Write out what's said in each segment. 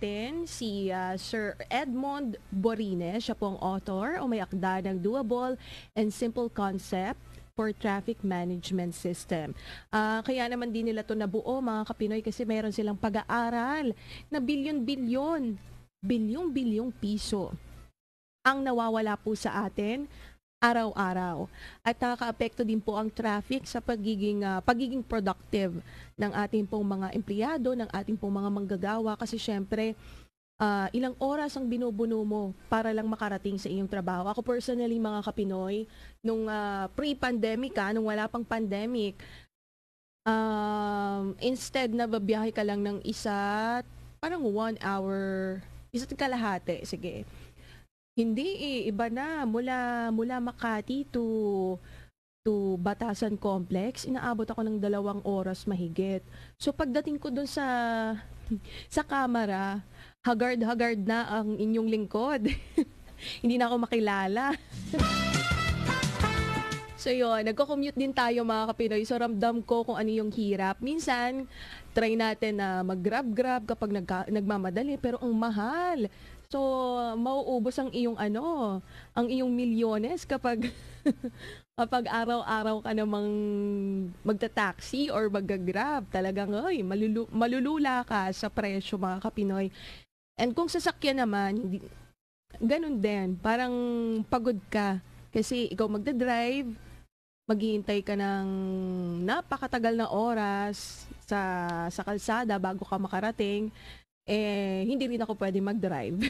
natin si Sir Edmond Borines. Siya po ang author o may akda ng Doable and Simple Concept for Traffic Management System. Kaya naman din nila to nabuo mga Kapinoy kasi mayroon silang pag-aaral na bilyong-bilyong piso ang nawawala po sa atin araw-araw. At nakakaapekto din po ang traffic sa pagiging productive ng ating pong mga empleyado, ng ating pong mga manggagawa kasi syempre ilang oras ang binubuno mo para lang makarating sa iyong trabaho. Ako personally mga Kapinoy, nung pre-pandemic nung wala pang pandemic, instead na babiyahe ka lang ng parang 1 hour, isa't kalahati, sige. Hindi iba na mula Makati to Batasan Complex, inaabot ako ng 2 oras mahigit. So pagdating ko dun sa camera, hagard na ang inyong lingkod. Hindi na ako makilala. So yun, nagko-commute din tayo mga Kapinoy. So ramdam ko kung ano yung hirap. Minsan, try natin na mag-grab kapag nagmamadali, pero ang mahal. So, mauubos ang iyong ang iyong milyones kapag kapag araw-araw ka namang magta-taxi or mag-grab. Talagang malulula ka sa presyo mga Kapinoy. And kung sasakyan naman, ganun din. Parang pagod ka. Kasi ikaw magdadrive, maghihintay ka ng napakatagal na oras sa kalsada bago ka makarating. Hindi rin ako pwede mag-drive.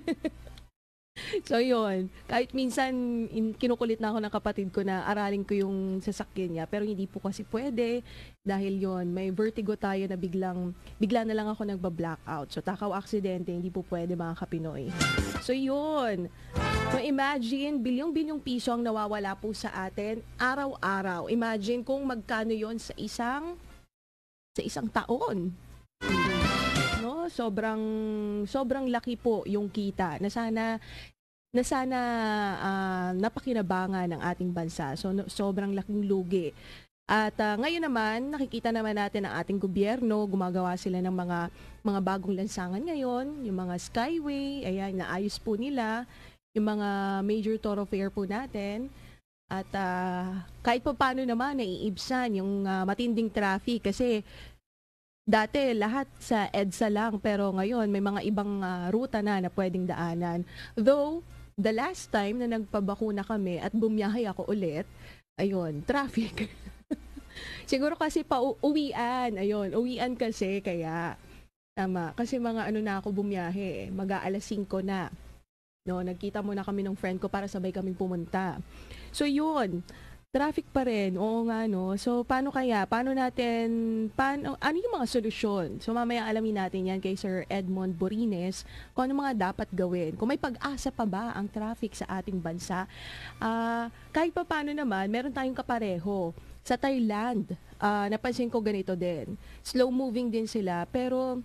So yun, kahit minsan kinukulit na ako ng kapatid ko na aralin ko yung sasakyan niya, pero hindi po kasi pwede dahil yon may vertigo tayo na bigla na lang ako nagba-blackout. So takaw aksidente, hindi po pwede mga Kapinoy. So yun, so imagine bilyong-bilyong piso ang nawawala po sa atin araw-araw. Imagine kung magkano yon sa isang taon. No, sobrang laki po yung kita na sana napakinabangan ng ating bansa. So sobrang laking lugi. At ngayon naman nakikita naman natin ang ating gobyerno, gumagawa sila ng mga bagong lansangan ngayon, yung mga Skyway, ayan, naayos po nila yung mga major thoroughfare po natin. At kahit pa paano naman naiibsan yung matinding traffic kasi dati lahat sa EDSA lang pero ngayon may mga ibang ruta na pwedeng daanan. Though, the last time na nagpabakuna kami at bumiyahe ako ulit, ayun, traffic. Siguro kasi uwian kasi kaya tama. Kasi mga na ako bumiyahe, mag-aalas 5 na. No, nagkita muna kami ng friend ko para sabay kaming pumunta. So yun, traffic pa rin, oo nga no. So ano yung mga solusyon? So mamaya alamin natin yan kay Sir Edmond Borines kung ano mga dapat gawin. Kung may pag-asa pa ba ang traffic sa ating bansa. Kahit pa paano naman, meron tayong kapareho. Sa Thailand, napansin ko ganito din. Slow moving din sila, pero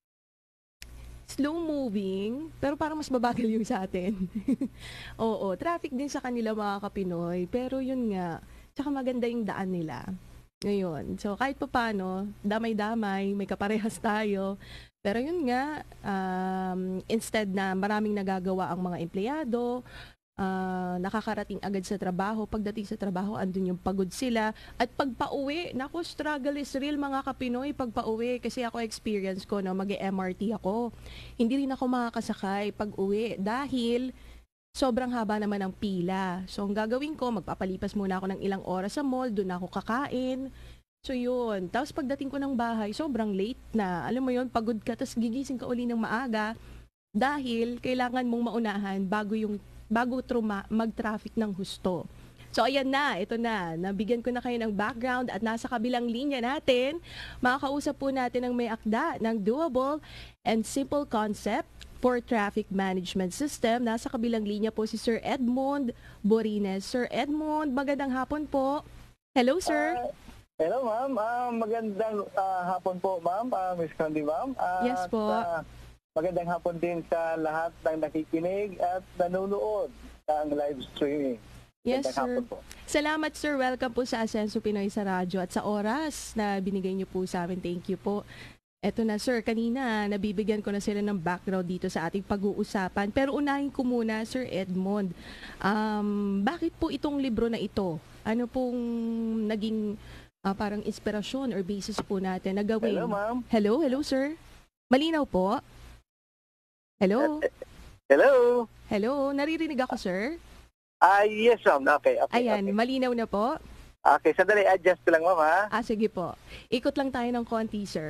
parang mas mabagal yung sa atin. Oo, traffic din sa kanila mga Kapinoy, pero yun nga, tsaka maganda yung daan nila. Ngayon, so kahit pa paano, damay-damay, may kaparehas tayo. Pero yun nga, instead na maraming nagagawa ang mga empleyado, nakakarating agad sa trabaho. Pagdating sa trabaho, andun yung pagod sila. At pagpa-uwi, naku, struggle is real mga Kapinoy pagpa-uwi. Kasi ako experience ko, mag-MRT ako. Hindi rin ako makakasakay pag-uwi dahil sobrang haba naman ang pila. So, ang gagawin ko, magpapalipas muna ako ng ilang oras sa mall, doon ako kakain. So, yun. Tapos pagdating ko ng bahay, sobrang late na. Alam mo yun, pagod ka, tapos gigising ka uli ng maaga dahil kailangan mong maunahan bago mag-traffic ng husto. So ayan na, ito na, nabigyan ko na kayo ng background at nasa kabilang linya natin, makakausap po natin ang may akda ng Doable and Simple Concept for Traffic Management System. Nasa kabilang linya po si Sir Edmond Borines. Sir Edmond, magandang hapon po. Hello, sir. Hello, ma'am. Magandang hapon po, ma'am. Miss Candy, ma'am. Yes po. Magandang hapon din sa lahat ng nakikinig at nanonood ng live streaming. Yes, sir. Salamat, sir. Welcome po sa Asenso Pinoy sa radyo at sa oras na binigay niyo po sa amin. Thank you po. Eto na sir, kanina nabibigyan ko na sila ng background dito sa ating pag-uusapan. Pero unahin ko muna, Sir Edmond, bakit po itong libro na ito? Ano pong naging parang inspirasyon or basis po natin na gawin? Hello, ma'am. Hello, sir. Malinaw po? Hello? Hello? Hello, naririnig ako, sir? Yes, ma'am. Okay. Ayan, Okay. malinaw na po? Okay, sandali. Adjust ko lang, ma'am, ha? Sige po. Ikot lang tayo ng konti, sir.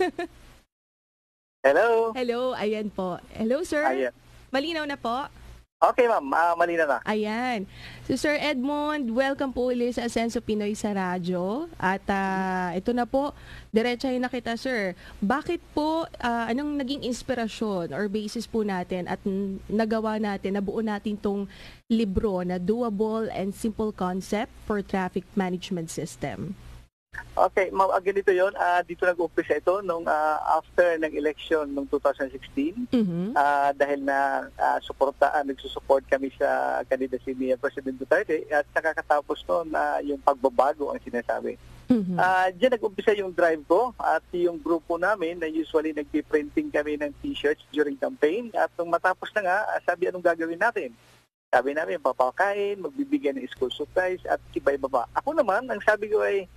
Hello? Hello, ayan po. Hello, sir. Ayan. Malinaw na po? Okay, ma'am. Mali na. Ayan. So, Sir Edmond, welcome po ulit sa Asenso Pinoy sa radyo. At ito na po, diretsahin na kita, sir. Bakit po, anong naging inspirasyon or basis po natin at nagawa natin, nabuo natin tong libro na Doable and Simple Concept for Traffic Management System? Okay, ma'am, ganito yun. Dito nag-umpisa ito nung after ng election noong 2016. Mhm. Dahil na nagsusupport kami sa candidacy ni President Duterte at nakakatapos noon yung pagbabago ang sinasabi. Mhm. Diyan nag-umpisa yung drive ko at yung grupo namin na usually nagpiprinting kami ng t-shirts during campaign at nung matapos na nga, sabi anong gagawin natin? Sabi namin, papakain, magbibigyan ng school supplies at iba-iba pa. Ako naman, ang sabi ko ay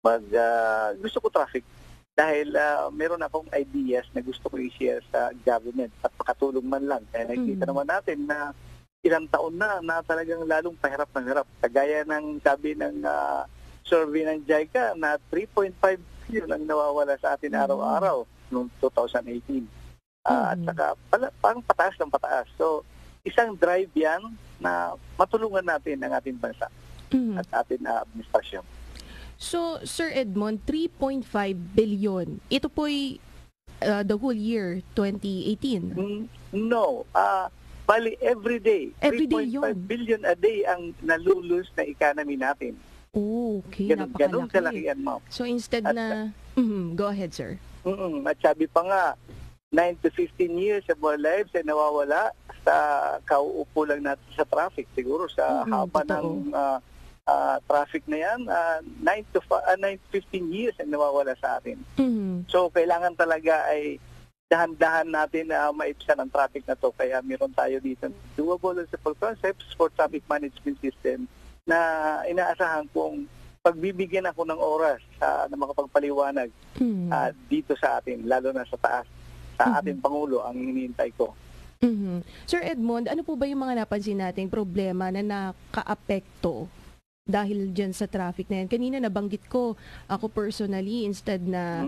gusto ko traffic dahil meron akong ideas na gusto ko i-share sa government at makatulong man lang. Kaya nakikita naman natin na ilang taon na talagang lalong pahirap ng hirap. Kagaya ng sabi ng survey ng JICA na 3.5 billion ang nawawala sa atin araw-araw noong 2018. At saka pang pataas ng pataas. So, isang drive yan na matulungan natin ang ating bansa at ating administrasyon. So, Sir Edmond, 3.5 billion. Ito po'y the whole year, 2018? No. Bali, every day. Every day 3.5 yun. billion a day ang nalulus na economy natin. Okay, Ganun kalaki napakalaki. yan, ma'am. So, instead na... go ahead, sir. At sabi pa nga, 9 to 15 years of our lives ay nawawala sa kauupo lang natin sa traffic. Siguro sa haba ng traffic na yan, 9 to 15 years ang nawawala sa atin. So, kailangan talaga ay dahan-dahan natin na maibsan ang traffic na to. Kaya meron tayo dito Doable and Simple Concepts for Traffic Management System na inaasahan kong pagbibigyan ako ng oras na makapagpaliwanag dito sa atin, lalo na sa taas. Sa ating Pangulo ang hinihintay ko. Sir Edmond, ano po ba yung mga napansin nating problema na nakaapekto dahil dyan sa traffic na yan? Kanina nabanggit ko, ako personally, instead na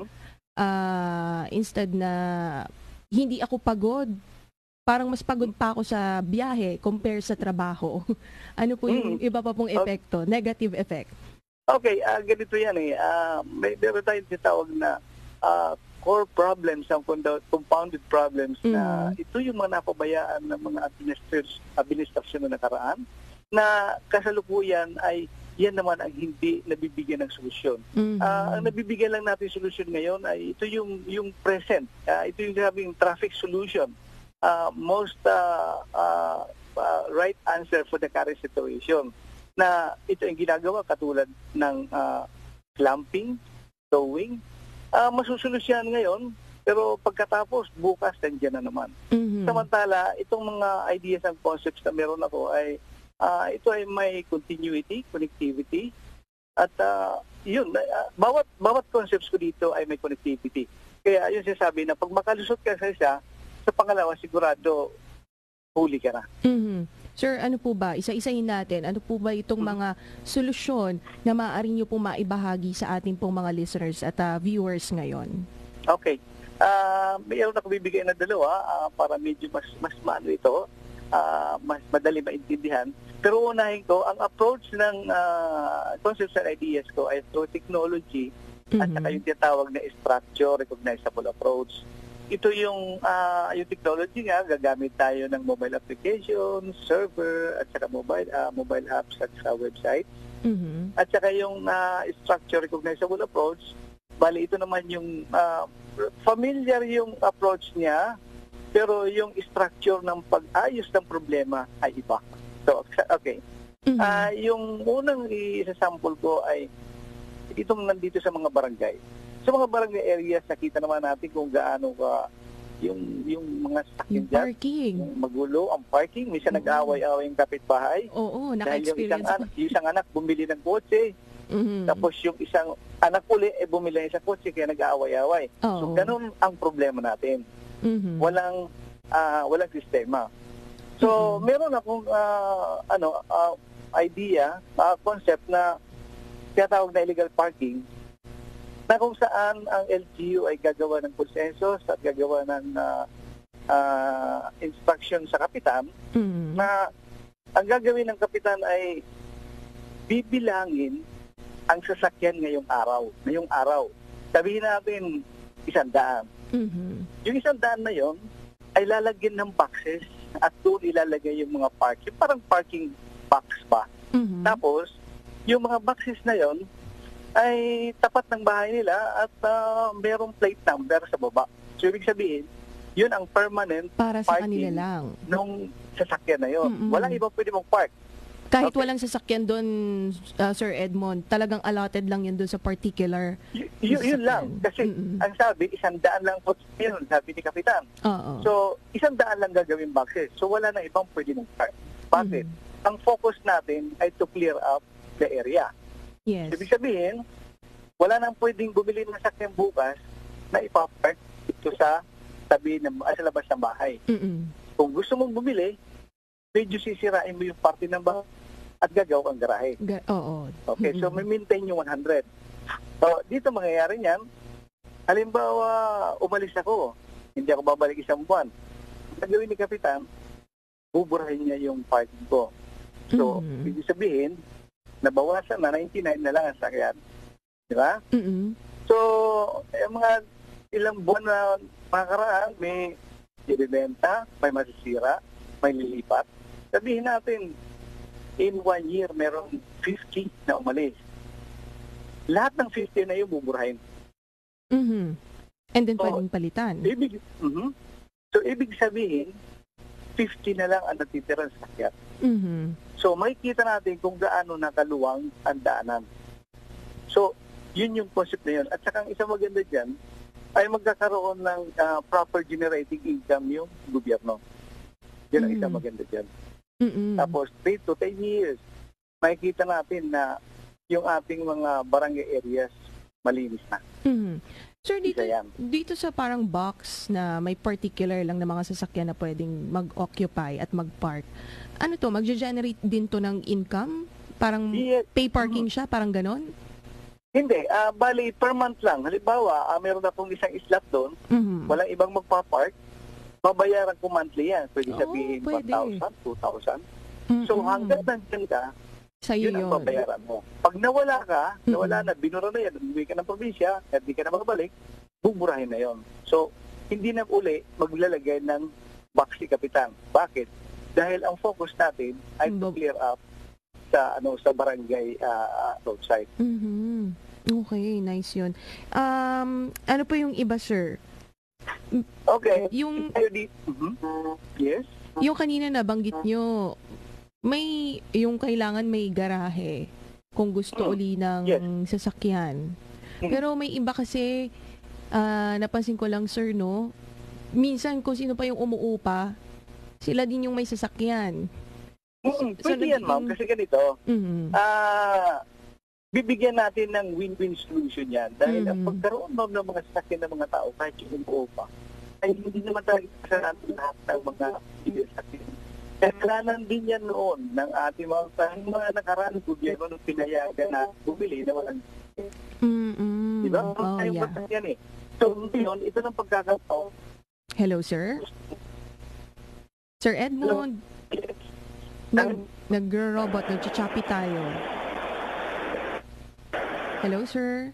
hindi ako pagod, parang mas pagod pa ako sa biyahe compare sa trabaho. Ano po yung iba pa pong epekto, negative effect? Okay, ganito yan eh. Meron tayong tinatawag na core problems, ang compounded problems na ito yung mga napabayaan ng mga administrasyon na nakaraan na kasalukuyan ay yan naman ang hindi nabibigyan ng solusyon. Ang nabibigyan lang natin solusyon ngayon ay ito yung present. Ito yung sabing traffic solution. Most right answer for the current situation. Na ito yung ginagawa katulad ng clamping, towing. Masusolusyon ngayon, pero pagkatapos, bukas, nandiyan na naman. Samantala, itong mga ideas and concepts na meron ako ay ito ay may continuity, connectivity, at yun, bawat concepts ko dito ay may connectivity. Kaya yun sinasabi na pag makalusot ka sa isa, sa pangalawa sigurado huli ka na. Sir, ano po ba, isa-isahin natin, ano po ba itong mga solusyon na maaari nyo pong maibahagi sa ating pong mga listeners at viewers ngayon? Okay. Mayroon ako bibigay na dalawa para medyo mas maano ito, mas madali maintindihan. Pero unahin ko, ang approach ng concepts and ideas ko ay through technology at saka yung tinatawag na structure, recognizable approach. Ito yung technology nga, gagamit tayo ng mobile application, server, at saka mobile apps at sa website. At saka yung structure recognizable approach, bali ito naman yung familiar yung approach niya, pero yung structure ng pag-ayos ng problema ay iba. So, okay. Yung unang isasample ko ay itong nandito sa mga barangay. Sa mga barangay areas, nakita naman natin kung gaano ka yung mga sasakyan Yung dyan, parking. yung magulo, ang parking, minsan Oo. nag-aaway-aaway yung kapitbahay. Oo, Dahil naka-experience ko. yung isang anak bumili ng kotse, Mhm. tapos yung isang anak uli bumili ng isang kotse kaya nag-aaway-aaway. So Oo. ganun ang problema natin. Mhm. Walang sistema. So meron akong idea, concept na tinatawag na illegal parking na kung saan ang LGU ay gagawa ng konsensus at gagawa ng instruction sa kapitan Mhm. na ang gagawin ng kapitan ay bibilangin ang sasakyan ngayong araw. Sabihin natin 100. Mhm. Yung 100 na yon ay lalagyan ng boxes at doon ilalagay yung mga parking, parang parking box ba. Mhm. Tapos, yung mga boxes na yon ay tapat ng bahay nila at merong plate number sa baba. So, ibig sabihin, yun ang permanent Para sa parking kanila lang. nung sasakyan na yon. Mm-mm. Walang ibang pwede mag-park. Kahit Okay. walang sasakyan doon, Sir Edmond, talagang allotted lang yun doon sa particular. Yun lang. Kasi Mm-mm. ang sabi, 100 lang po yun, sabi ni Kapitan. Oo. So, 100 lang gagawin boxes. So, wala na ibang pwede mag-park. Bakit? Ang focus natin ay to clear up the area. Yes. Ibig sabihin, wala nang pwedeng bumili ng sasakyan bukas na ipapark ito sa sa labas ng bahay. Mm-mm. Kung gusto mong bumili, medyo sisirain mo yung parte ng bahay at gagaw ang garahe. Oo. Okay, so Mm-mm. may maintain yung 100. So, dito mangyayari niyan, halimbawa, umalis ako, hindi ako babalik isang buwan. Ang gagawin ni Kapitan, buburahin niya yung parking ko. So, Mhm. ibig sabihin, nabawasan na 99 na lang ang sakyan. Di ba? Mm-mm. So, mga ilang buwan na makakaraan, may ibibenta, may masisira, may lilipat. Sabihin natin, in 1 year, meron 50 na umalis. Lahat ng 50 na yun buburahin. Mhm. And then So, pwedeng palitan. So, ibig sabihin, 50 na lang ang natitira sa sakyan. Mhm. So, makikita natin kung gaano nakaluwang ang daanan. So, yun yung concept na yun. At saka ang isang maganda dyan, ay magkakaroon ng proper generating income yung gobyerno. Yun ang isang maganda dyan. Mm-mm. Tapos, 3 to 10 years, makikita natin na yung ating mga barangay areas malinis na. Mhm. Sir, dito, Isa yan. dito sa parang box na may particular lang na mga sasakyan na pwedeng mag-occupy at mag-park, ano to, magge-generate din to ng income? Parang Yes. pay parking siya, parang ganon? Hindi, bali per month lang. Halimbawa, meron akong isang slot doon, Mhm. walang ibang magpa-park, babayaran ko monthly yan. Pwede Oo, sabihin pwede. 1,000, 2,000. Mm-mm. So hanggang nandyan ka, Sa'yo yun ang yun. babayaran mo. Pag nawala ka, nawala na, binura na yan, umuwi ka ng probinsya, at di ka na makabalik, buburahin na yon. So, hindi na uli maglalagay ng box si Kapitan. Bakit? Dahil ang focus natin ay to clear up sa barangay roadside. Mhm. Okay, nice yun. Ano po yung iba, sir? Okay. Yung Tayo di. Yes? Yung kanina nabanggit nyo, may yung kailangan may garahe kung gusto uli ng Yes. sasakyan. Pero may iba kasi, napansin ko lang, sir, no? Minsan kung sino pa yung umuupa, sila din yung may sasakyan. Pwede yan, ma'am. Kasi ganito, Mhm. bibigyan natin ng win-win solution yan. Dahil ang Mhm. pagkaroon, ma'am, ng mga sasakyan ng mga tao, kahit yung umuupa, ay hindi naman talaga kasalanan lahat ng mga sasakyan. Kasalanan din yan noon ng ating mga nakaraan gobyerno nung pinayagan na bumili na walang. Mm-mm. Di ba? Oh, Tayong yeah. sasakyan eh. So, ngayon, ito ng pagkakataon. Hello, sir? Sir Edmond, nag-robot, nag-choppy tayo. Hello, sir?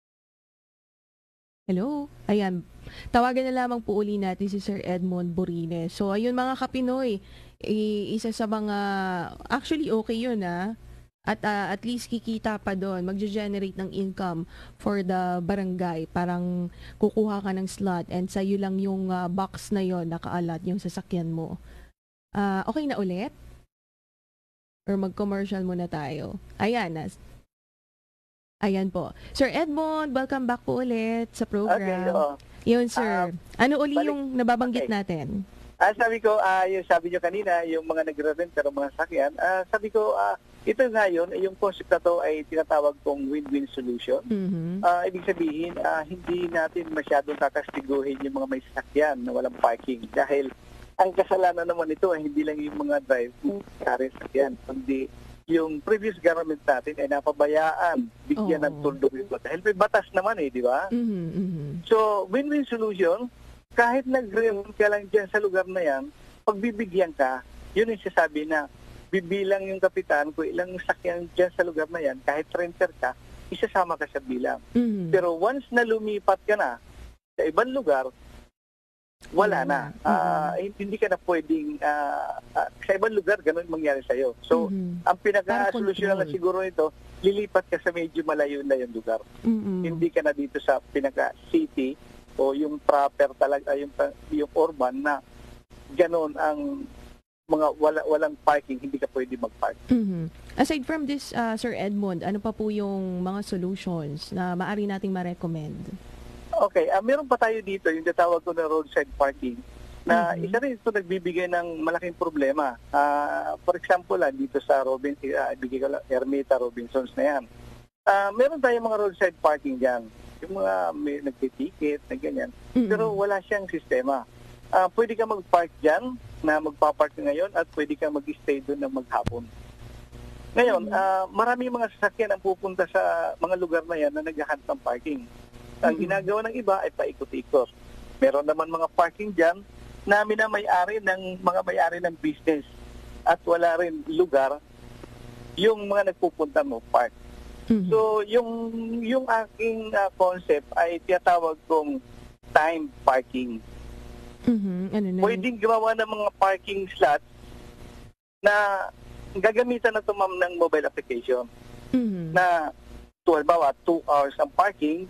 Hello? Ayan. Tawagan na lamang po uli natin si Sir Edmond Borine. So, ayun mga kapinoy, isa sa mga, actually okay yun at least kikita pa doon, magge-generate ng income for the barangay. Parang kukuha ka ng slot and sa'yo lang yung box na yon nakaalat yung sasakyan mo. Okay na ulit? Or mag-commercial muna tayo? Ayan, Ayan po. Sir Edmond, welcome back po ulit sa Okay, program. oo. Yun, sir. Ano uli balik- yung nababanggit okay. natin? Sabi ko, yung sabi nyo kanina, yung mga nagre-rent pero mga sakyan, sabi ko, ito ngayon, yung concept na to ay tinatawag kong win-win solution. Mhm. Ibig sabihin, hindi natin masyadong kakastiguhin yung mga may sasakyan na walang parking dahil ang kasalanan naman ito ay hindi lang yung mga drive sasakyan, kundi yung previous government natin ay napabayaan bigyan ng Oo. tuldo ito dahil may batas naman di ba? Mhm, mhm. So, win-win solution, kahit nag-rent ka lang dyan sa lugar na yan, pagbibigyan ka, yun yung sasabi na bibilang yung kapitan kung ilang sakyan dyan sa lugar na yan, kahit renter ka, isasama ka sa bilang. Mhm. Pero once na lumipat ka na sa ibang lugar, wala na. Hindi ka na pwedeng, sa ibang lugar, ganun mangyari sa'yo. So, Mhm. ang Parang pinaka-solusyon na control. siguro nito, lilipat ka sa medyo malayo na yung lugar. Mhm. Hindi ka na dito sa pinaka-city o yung proper talaga, yung urban na ganun ang mga walang parking, hindi ka pwede mag-park. Mhm. Aside from this, Sir Edmond, ano pa po yung mga solutions na maaari nating ma-recommend? Okay, meron pa tayo dito yung tatawag ko na roadside parking na Mhm. isa rin ito nagbibigay ng malaking problema. For example, dito sa ibigay ko lang, Ermita, Robinsons na yan. Meron tayong mga roadside parking dyan. Yung mga may nagtitikit na ganyan. Mhm. Pero wala siyang sistema. Pwede ka mag-park dyan na magpapark ka ngayon at pwede ka mag-stay doon na maghapon. Ngayon, marami mga sasakyan ang pupunta sa mga lugar na yan na naghahanap ng parking. Ang ginagawa ng iba ay paikot-ikot. Meron naman mga parking dyan na minamay-ari ng mga may-ari ng business at wala rin lugar yung mga nagpupunta mo park. Mhm. So, yung aking concept ay tinatawag kong time parking. Mhm. Ano na yun? Pwedeng gawa ng mga parking slots na gagamitan na ito, ma'am, ng mobile application Mhm. na halimbawa 2 hours ang parking,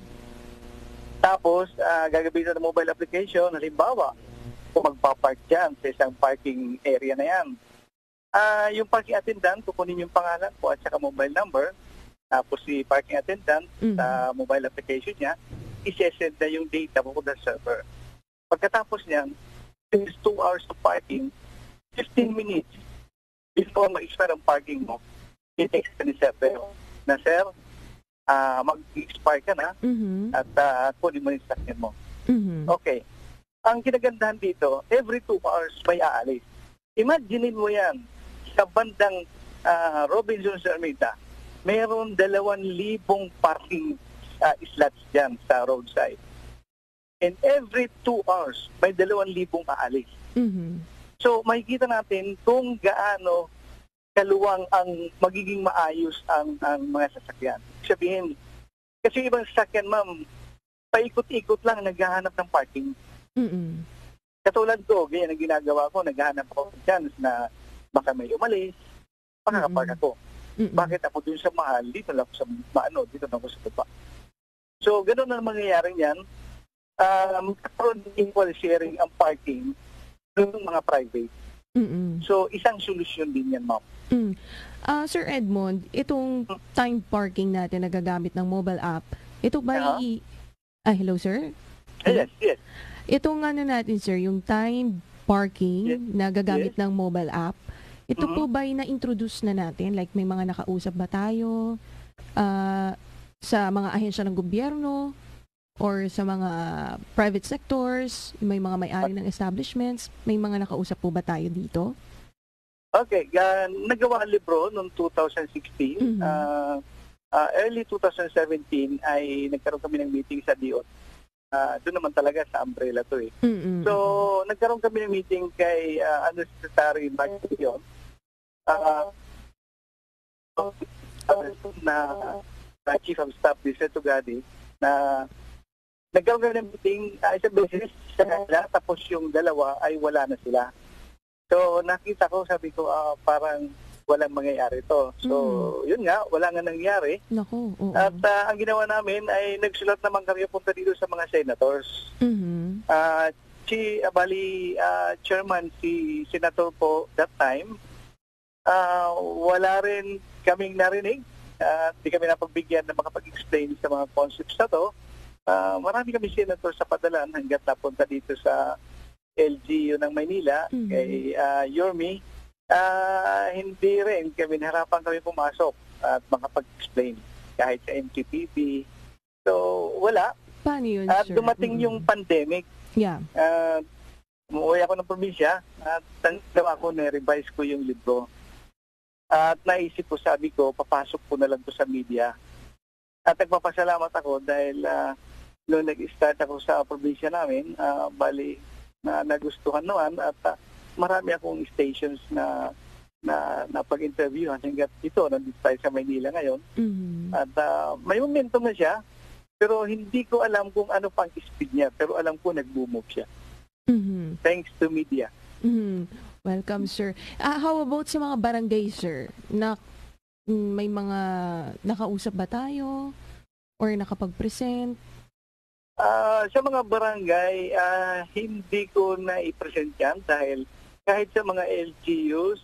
tapos gagamitan ng mobile application, halimbawa kung magpapark dyan sa isang parking area na yan. Yung parking attendant, kukunin yung pangalan ko at saka mobile number, tapos si parking attendant sa mobile application niya, isesend na yung data pupunta sa server. Pagkatapos niyan, is 2 hours of parking, 15 minutes before ma-expire ang parking mo, i-text ka ni server na, sir, mag-expire ka na Mhm. at kunin mo yung sakyan mo. Mhm. Okay. Ang kinagandahan dito, every 2 hours may aalis. Imaginin mo yan, sa bandang Robinson sa Ermita, mayroon 2,000 parking slots dyan sa roadside. And every 2 hours, may 2,000 aalis. Mhm. So, makikita natin kung gaano kaluwang ang magiging maayos ang mga sasakyan. Sabihin, kasi ibang sasakyan, ma'am, paikot-ikot lang naghahanap ng parking. Mhm. Katulad ko, ganyan ang ginagawa ko, naghahanap ako ng chance na baka may umalis, makakapark ako. Mhm. Bakit ako dun sa mahal, dito lang ako sa dito lang ako sa baba. So, ganun na mangyayari yan. Magkakaroon ng equal sharing ang parking ng mga private. Mhm. So, isang solusyon din yan, ma'am. Mm. Sir Edmond, itong time parking natin na gagamit ng mobile app, ito ba hello, sir? Yes, yes. Itong ano natin, sir, yung time parking na gagamit ng mobile app, ito po ba ay na-introduce na natin? Like, may mga nakausap ba tayo sa mga ahensya ng gobyerno or sa mga private sectors, may mga may-ari ng establishments, may mga nakausap po ba tayo dito? Okay, nagawa ang libro noong 2016. Early 2017 ay nagkaroon kami ng meeting sa DOT. Doon naman talaga sa umbrella to eh. Mm-mm. So, nagkaroon kami ng meeting kay Undersecretary Mark Dion na Chief of Staff ni Seto Gadi na nagkaroon kami ng meeting isang beses sa kanila, tapos yung dalawa ay wala na sila. So, nakita ko, sabi ko, parang walang mangyayari to. So, yun nga, wala nga nangyari. Naku, oo. At ang ginawa namin ay nagsulat naman kami punta dito sa mga senators. Mhm. Chairman, si Senator po that time, wala rin kaming narinig Hindi kami napagbigyan na makapag-explain sa mga concepts na to. Marami kami senator sa padalan hanggat napunta dito sa LGU ng Maynila, kay Yorme. Hindi rin kami nahirapan kami pumasok at makapag-explain kahit sa MTPP. So, wala. Paano yun, At sir? dumating yung pandemic. Yeah. Umuwi ako ng probinsya at ginawa ko, na-revise ko yung libro. At naisip ko, sabi ko, papasok ko na lang to sa media. At nagpapasalamat ako dahil noong nag-start ako sa probinsya namin, bali na nagustuhan naman at marami akong stations na pag-interviewhan hanggat ito, nandito tayo sa Maynila ngayon. At may momentum na siya, pero hindi ko alam kung ano pang speed niya, pero alam ko nag-move siya. Thanks to media. Welcome, sir. How about sa mga barangay, sir? May mga nakausap ba tayo? Or nakapag-present? Sa mga barangay, hindi ko na-present yan dahil kahit sa mga LGUs,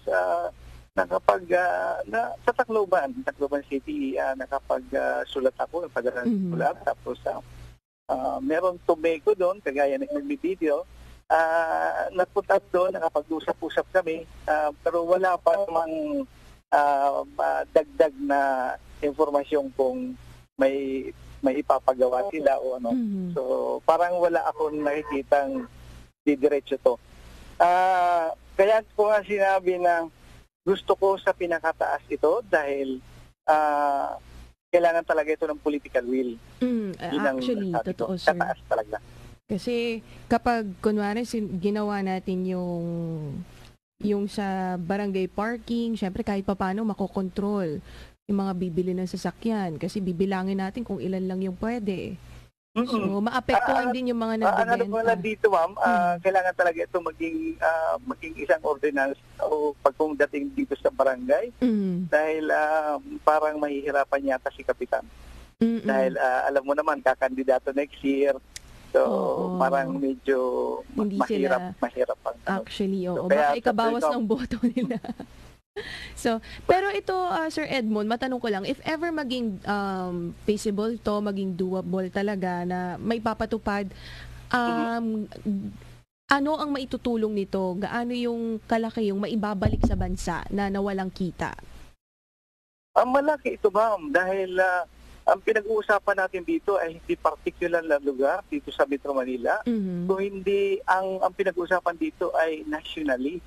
sa Tacloban City, nakapag-sulat ako, sulat. Tapos meron Tobago doon, kagaya ng video. Napunta doon, nakapag-usap-usap kami, pero wala pa namang dagdag na informasyon kung may ipapagawa sila o ano. So, parang wala akong nakikitang didiretso to. Kaya ko nga sinabi na gusto ko sa pinakataas ito dahil kailangan talaga ito ng political will. Actually, totoo, sir. Kataas talaga. Kasi kapag, kunwari, ginawa natin yung sa barangay parking, syempre kahit papaano makokontrol yung mga bibili ng sasakyan kasi bibilangin natin kung ilan lang yung pwede. So, maapektuhan din yung mga nagbibenta. Ano ko lang dito, ma'am, kailangan talaga ito maging isang ordinance o pagdating dito sa barangay dahil parang mahihirapan yata si Kapitan. Dahil alam mo naman, kakandidato next year. So, parang medyo mahirap ang actually, oo. Baka ikabawas ng boto nila. So, pero ito, Sir Edmond, matanong ko lang, if ever maging feasible to, maging doable talaga na may papatupad, ano ang maitutulong nito? Gaano yung kalaki yung maibabalik sa bansa na nawalang kita? Malaki ito, ma'am, dahil ang pinag-uusapan natin dito ay hindi particular na lugar dito sa Metro Manila. Kung hindi, ang pinag-uusapan dito ay nationally.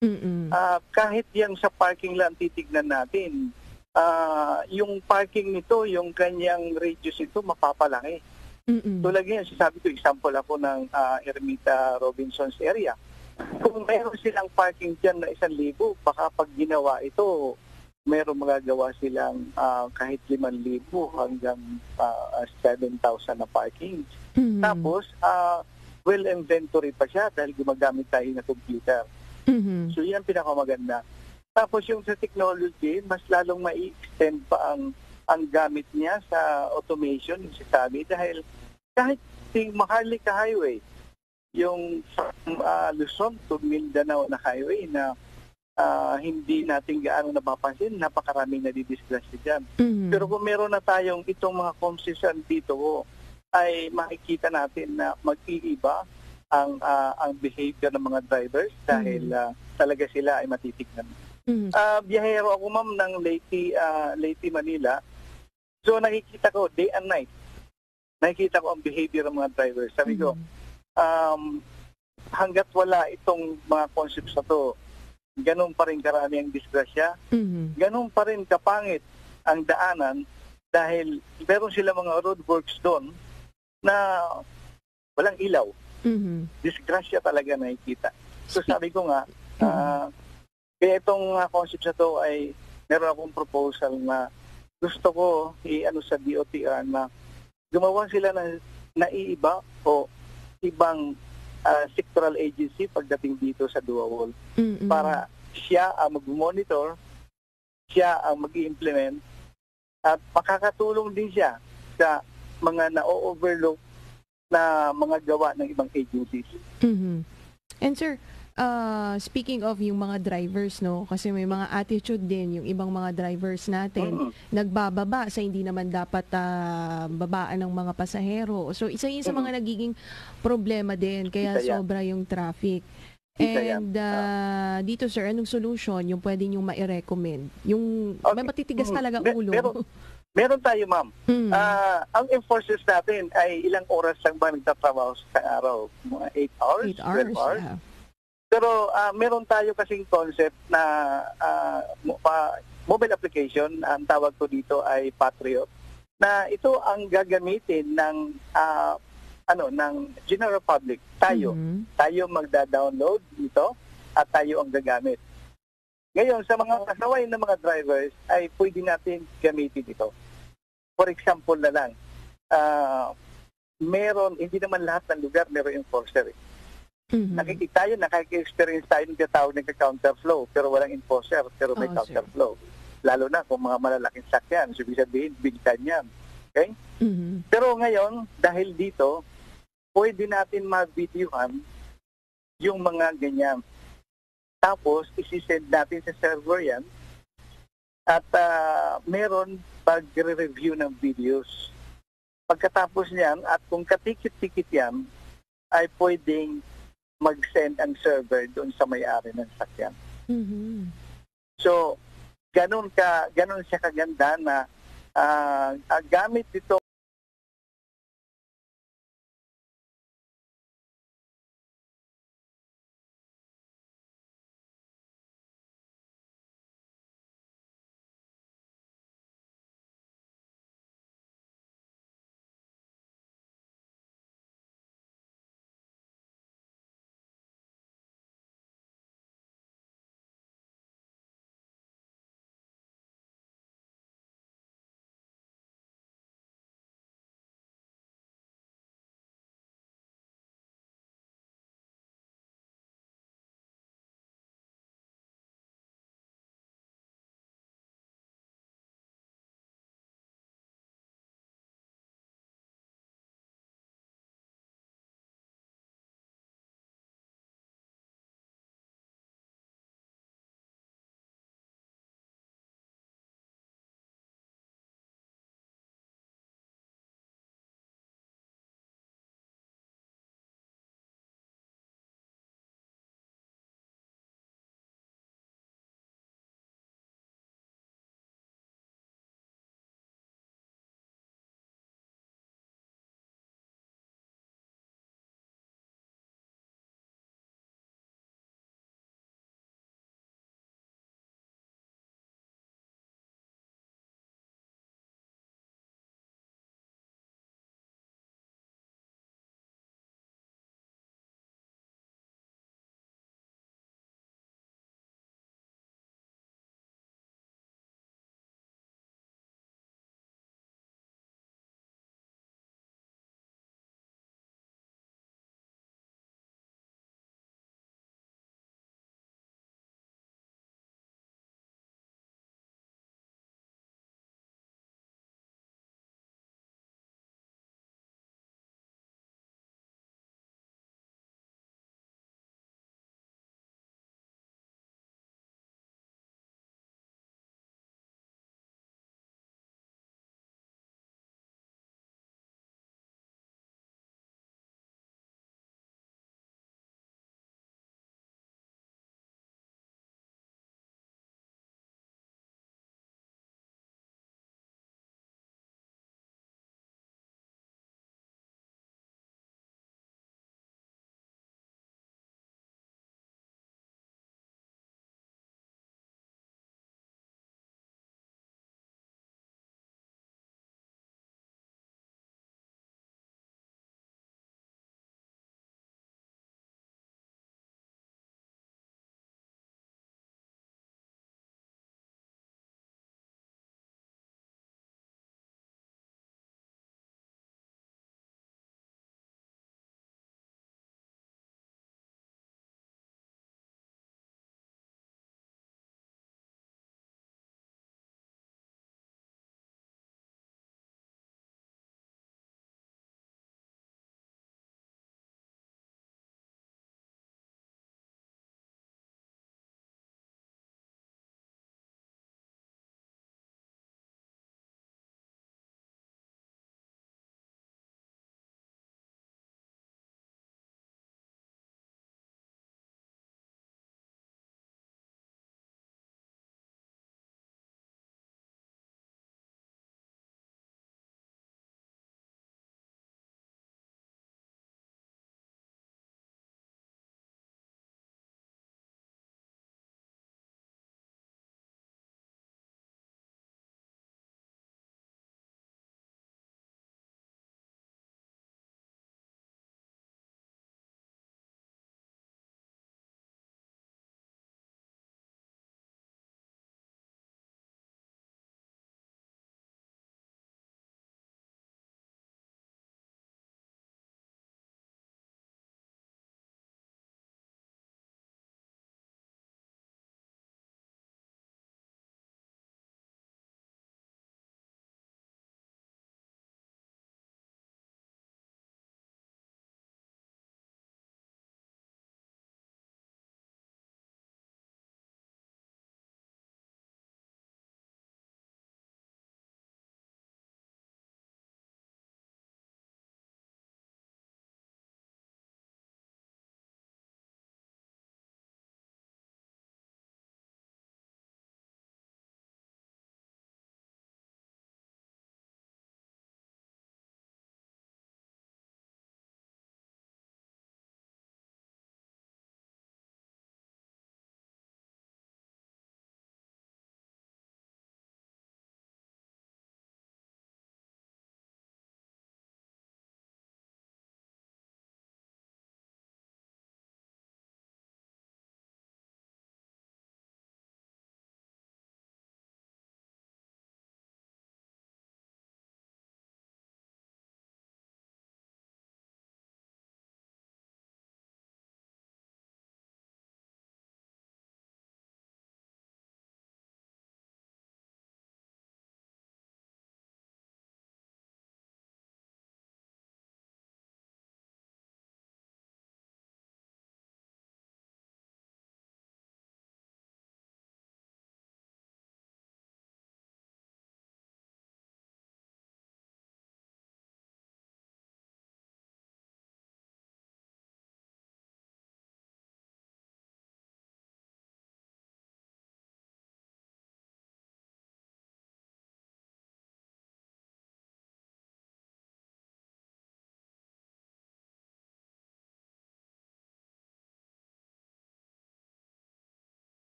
Kahit yan sa parking lang titignan natin, yung parking nito, yung kanyang radius nito, mapapalaki. Tulad yan, sabi ko, example ako ng Ermita Robinson's area. Kung mayroon silang parking dyan na 1,000, baka pag ginawa ito, mayroon magagawa silang kahit 5,000 hanggang 7,000 na parking. Tapos, well inventory pa siya dahil gumagamit tayo na computer. So yan pinakamaganda. Tapos yung sa technology, mas lalong mai-extend pa ang gamit niya sa automation, yung sasabi, dahil kahit yung Maharlika Highway, yung Luzon to Mindanao na highway na hindi natin gaano napapansin, napakaraming nadidisgrasya dyan. Pero kung meron na tayong itong mga concession dito, ay makikita natin na mag-iiba ang behavior ng mga drivers dahil talaga sila ay matitignan. Biyahero ako, ma'am, ng Leyte, Manila. So nakikita ko day and night. Nakikita ko ang behavior ng mga drivers. Sabi ko, hanggat wala itong mga concepts na to, ganun pa rin karami ang disgrasya, ganun pa rin kapangit ang daanan dahil meron sila mga roadworks doon na walang ilaw. Disgrasya talaga nakikita. So sabi ko nga, kaya itong concept na to ay meron akong proposal na gusto ko i-ano sa DOTR na gumawa sila ng naiiba o ibang sectoral agency pagdating dito sa Duawol para siya ang mag-monitor, siya ang mag-i-implement at makakatulong din siya sa mga na-overlook na mga gawa ng ibang agencies. And sir, speaking of yung mga drivers, no, kasi may mga attitude din yung ibang mga drivers natin, nagbababa sa hindi naman dapat babaan ng mga pasahero. So isa yun sa mga nagiging problema din, kaya Isa yan. sobra yung traffic. Isa yan. And dito sir, anong solution yung pwede nyo ma-recommend? Yung may matitigas talaga ulo. Meron tayo, ma'am. Ang enforcers natin ay ilang oras lang ba nagtatrabaho sa araw? Mga 8 hours? 8 hours, 12 hours? yeah. Pero meron tayo kasing concept na mobile application, ang tawag ko dito ay Patriot, na ito ang gagamitin ng ng general public. Tayo magda-download ito at tayo ang gagamit. Ngayon, sa mga kasaway ng mga drivers ay pwede natin gamitin ito. For example na lang, hindi naman lahat ng lugar meron enforcer. Nakikita tayo, nakaka-experience tayo ng tinatawag ng counterflow, pero walang enforcer, pero may counterflow. Lalo na kung mga malalaking sakyan, so ibig sabihin, big time yan. Okay? Pero ngayon, dahil dito, pwede natin ma-videohan yung mga ganyan. Tapos, isi-send natin sa server yan at meron pag-review ng videos. Pagkatapos niyan, at kung katikit-tikit yan, ay pwedeng mag-send ang server doon sa may-ari ng sakyan. So, ganun siya kaganda na gamit dito